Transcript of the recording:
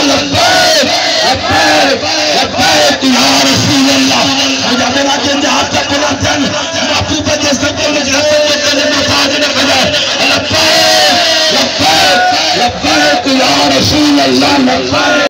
लब्बैक लब्बैक लब्बैक या रसूल अल्लाह। मुझे मेरा के जहां तक बुलंदन महबूब के सबके मजहब के कलमे साज न करे लब्बैक लब्बैक लब्बैक या रसूल अल्लाह लब्बैक।